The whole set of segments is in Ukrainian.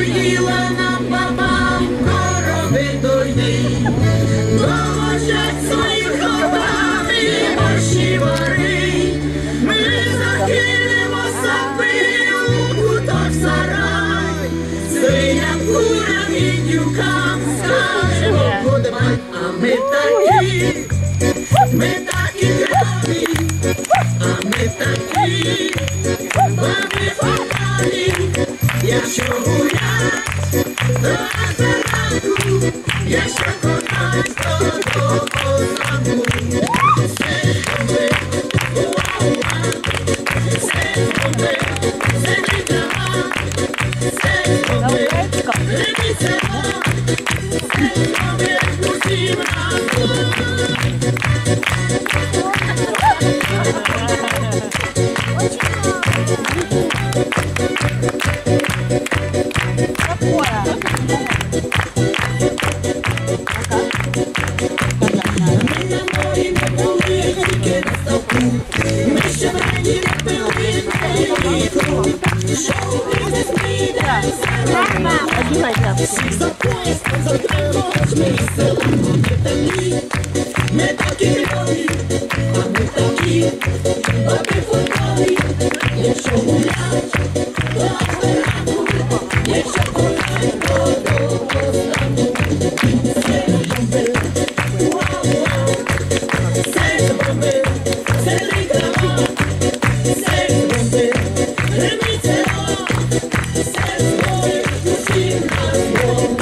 надоїла нам бабам корови дойди. Доложать своїх хлопам і борщі вари. Ми закинемо сапи у куток сарай. Свиням, курам, індюкам скажемо гудбай. А ми такі кльові, а ми такі баби фаталі. Якщо гулять, то аж до ранку, якщо кохать, то до позранку. Секс-бомби, уа-уа, секс-бомби, це не трава. Секс-бомби, реміться, секс-бомби, усім разом. Ми такі кльові, а ми такі баби фаталі. Якщо гулять, то аж до ранку, якщо кохать, то до позранку. Секс-бомби, уа-уа, секс-бомби, це не трава. Секс-бомби, реміться, секс-бомби, усім разом.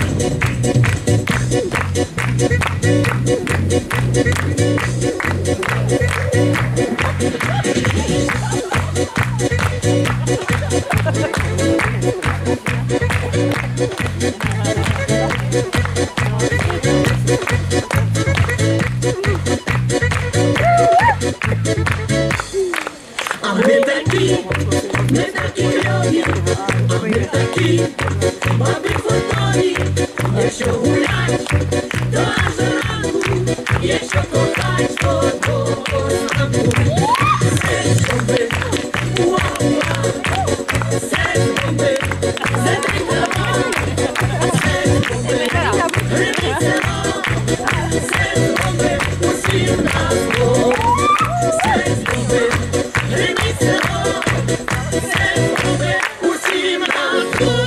А ми такі кльові, а ми такі баби фаталі. Якщо гулять, то аж до ранку, якщо кохать, то до позранку. Секс-бомби, уа-уа, секс-бомби, це не трава. Секс-бомби, реміться, секс-бомби, усім разом. Секс-бомби, реміться, секс-бомби, усім разом.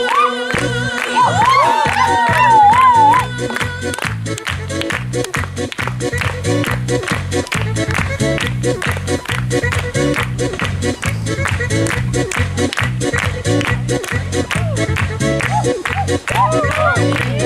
Oh,